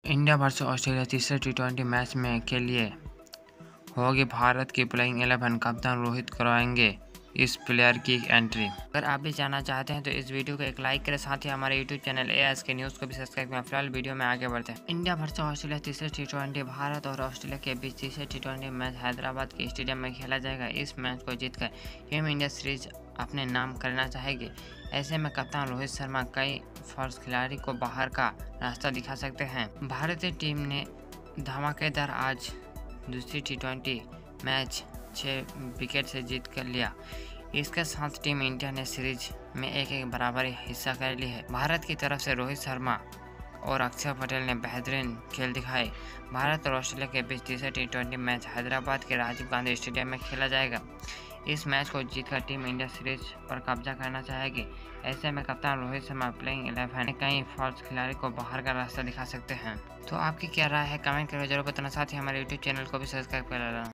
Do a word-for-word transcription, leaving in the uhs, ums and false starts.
India versus Australia तीसरे T twenty match में के लिए होगी भारत की प्लेइंग इलेवन। कप्तान रोहित करवाएंगे इस प्लेयर की एंट्री। अगर आप भी जानना चाहते हैं तो इस वीडियो को एक लाइक करें, साथ ही हमारे YouTube channel A S K news को भी सब्सक्राइब करें। फिलहाल वीडियो में आगे बढ़ते हैं। इंडिया वर्सेस ऑस्ट्रेलिया तीसरे टी ट्वेंटी भारत और ऑस्ट्रेलिया के बीच तीसरे टी ट्वेंटी मैच हैदराबाद के स्टेडियम में खेला जाएगा। इस मैच को जीतकर टीम इंडिया सीरीज अपने नाम करना चाहेगी। ऐसे में कप्तान रोहित शर्मा कई फॉर्स खिलाड़ी को बाहर का रास्ता दिखा सकते हैं। भारतीय टीम ने धमाकेदार आज दूसरी टी ट्वेंटी मैच छः विकेट से जीत कर लिया। इसके साथ टीम इंडिया ने सीरीज में एक एक बराबर हिस्सा कर ली है। भारत की तरफ से रोहित शर्मा और अक्षर पटेल ने बेहतरीन खेल दिखाए। भारत और ऑस्ट्रेलिया के बीच तीसरा टी ट्वेंटी मैच हैदराबाद के राजीव गांधी स्टेडियम में खेला जाएगा। इस मैच को जीतकर टीम इंडिया सीरीज पर कब्जा करना चाहेगी। ऐसे में कप्तान रोहित शर्मा प्लेइंग इलेवन में कई फॉल्स खिलाड़ी को बाहर का रास्ता दिखा सकते हैं। तो आपकी क्या राय है, कमेंट करके जरूर बताना। साथ ही हमारे यूट्यूब चैनल को भी सब्सक्राइब कर लेना।